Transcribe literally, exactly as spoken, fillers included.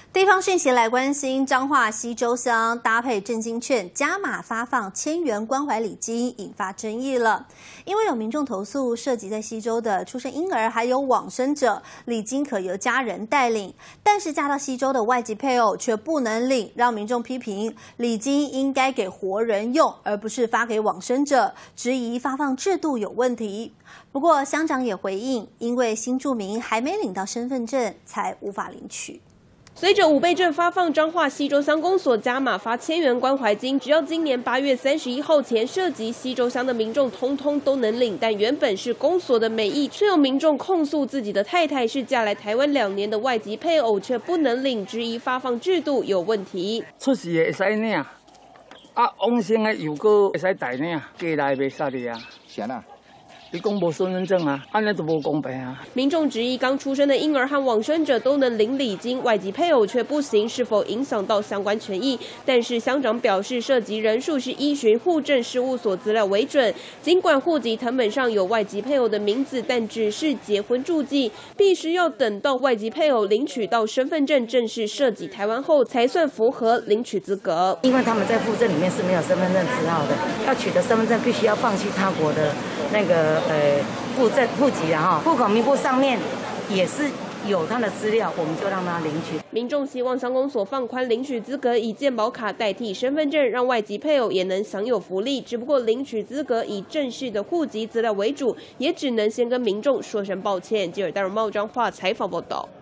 地方讯息来关心，彰化溪州乡搭配振兴券加码发放千元关怀礼金，引发争议了。因为有民众投诉，涉及在溪州的出生婴儿还有往生者，礼金可由家人代领，但是嫁到溪州的外籍配偶却不能领，让民众批评礼金应该给活人用，而不是发给往生者，质疑发放制度有问题。不过乡长也回应，因为新住民还没领到身份证，才无法领取。 随着五倍券发放，彰化溪州乡公所加码发千元关怀金，只要今年八月三十一号前涉及溪州乡的民众，通通都能领。但原本是公所的美意，却有民众控诉自己的太太是嫁来台湾两年的外籍配偶，却不能领，质疑发放制度有问题。 出事的会使领，啊，往生的又个会使代领，家内袂使的啊，是啊。 你讲无身份证啊，安尼都无公平啊！ 民众质疑，刚出生的婴儿和往生者都能领礼金，外籍配偶却不行，是否影响到相关权益？但是乡长表示，涉及人数是依循户政事务所资料为准。尽管户籍誊本上有外籍配偶的名字，但只是结婚注记，必须要等到外籍配偶领取到身份证正式涉及台湾后，才算符合领取资格。 因为他们在户政里面是没有身份证字号的，要取得身份证，必须要放弃他国的那个。 呃，户政户籍啊，哈，户口名簿上面也是有他的资料，我们就让他领取。 民众希望乡公所放宽领取资格，以健保卡代替身份证，让外籍配偶也能享有福利。只不过领取资格以正式的户籍资料为主，也只能先跟民众说声抱歉。记者戴荣茂彰化采访报道。